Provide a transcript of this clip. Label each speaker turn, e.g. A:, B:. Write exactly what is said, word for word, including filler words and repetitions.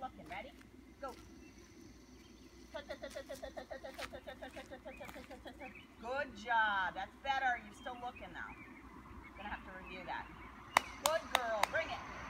A: looking. Ready? Go. Good job. That's better. You're still looking now. Gonna have to review that. Good girl. Bring it.